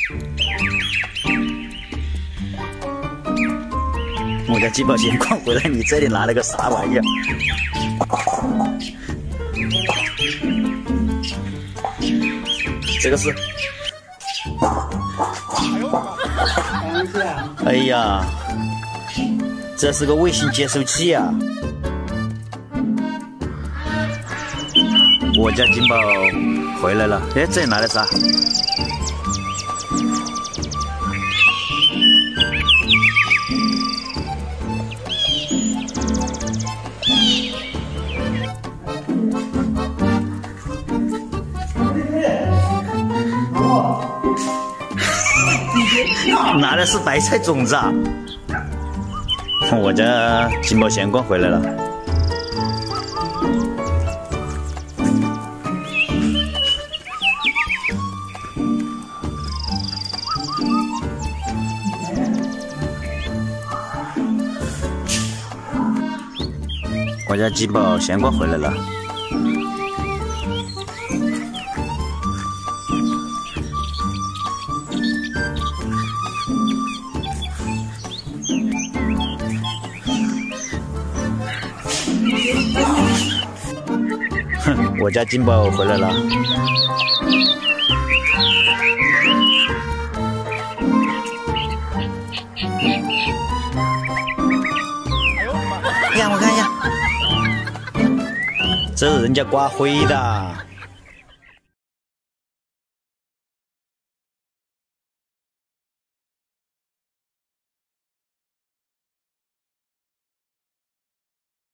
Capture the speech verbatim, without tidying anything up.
我家金宝先逛回来，你这里拿了个啥玩意儿？这个是。哎呀，这是个卫星接收器啊！我家金宝回来了，哎，这里拿的啥？拿的是白菜种子啊！我家金宝闲逛回来了。我家金宝闲逛回来了。哼，我家金宝回来了。哎呀，我看一下，这是人家刮灰的。